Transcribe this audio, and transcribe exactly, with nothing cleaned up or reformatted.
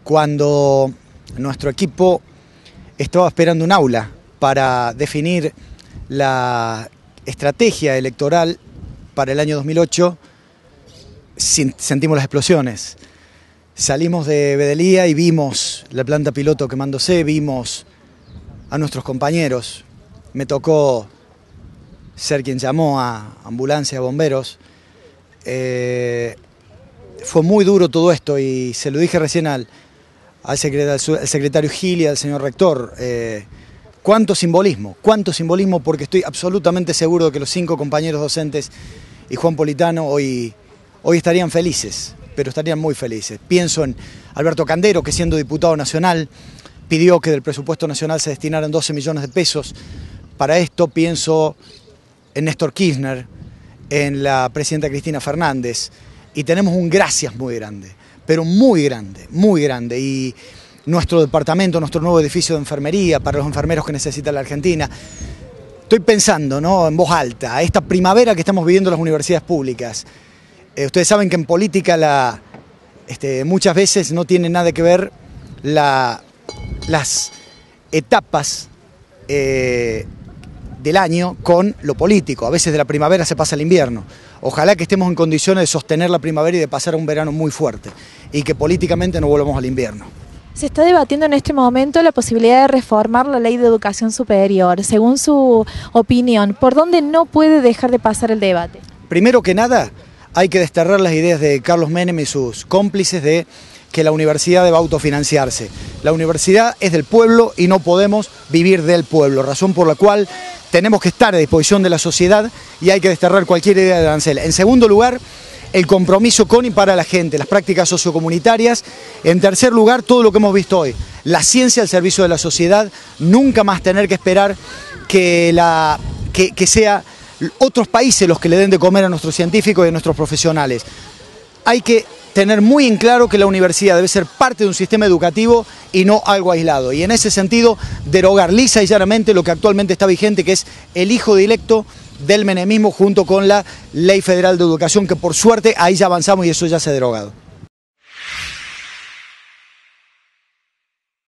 cuando nuestro equipo estaba esperando un aula para definir la estrategia electoral para el año dos mil ocho, sentimos las explosiones. Salimos de Bedelía y vimos la planta piloto quemándose, vimos a nuestros compañeros. Me tocó ser quien llamó a ambulancia, a bomberos. Eh, fue muy duro todo esto y se lo dije recién al, al, secretario, al secretario Gil y al señor rector. Eh, cuánto simbolismo, cuánto simbolismo, porque estoy absolutamente seguro de que los cinco compañeros docentes y Juan Politano hoy, hoy estarían felices, pero estarían muy felices. Pienso en Alberto Candero, que siendo diputado nacional pidió que del presupuesto nacional se destinaran doce millones de pesos para esto. Pienso en Néstor Kirchner, en la presidenta Cristina Fernández, y tenemos un gracias muy grande, pero muy grande, muy grande. Y nuestro departamento, nuestro nuevo edificio de enfermería para los enfermeros que necesita la Argentina. Estoy pensando, ¿no?, en voz alta, esta primavera que estamos viviendo en las universidades públicas. Eh, ustedes saben que en política la, este, muchas veces no tiene nada que ver la, las etapas eh, del año con lo político. A veces de la primavera se pasa al invierno. Ojalá que estemos en condiciones de sostener la primavera y de pasar a un verano muy fuerte y que políticamente no volvamos al invierno. Se está debatiendo en este momento la posibilidad de reformar la Ley de Educación Superior. Según su opinión, ¿por dónde no puede dejar de pasar el debate? Primero que nada, hay que desterrar las ideas de Carlos Menem y sus cómplices de que la universidad debe autofinanciarse. La universidad es del pueblo y no podemos vivir del pueblo, razón por la cual tenemos que estar a disposición de la sociedad y hay que desterrar cualquier idea de arancel. En segundo lugar, el compromiso con y para la gente, las prácticas sociocomunitarias. En tercer lugar, todo lo que hemos visto hoy, la ciencia al servicio de la sociedad, nunca más tener que esperar que, la, que, que sea otros países los que le den de comer a nuestros científicos y a nuestros profesionales. Hay que tener muy en claro que la universidad debe ser parte de un sistema educativo y no algo aislado. Y en ese sentido, derogar lisa y llanamente lo que actualmente está vigente, que es el hijo directo del menemismo junto con la Ley Federal de Educación, que por suerte ahí ya avanzamos y eso ya se ha derogado.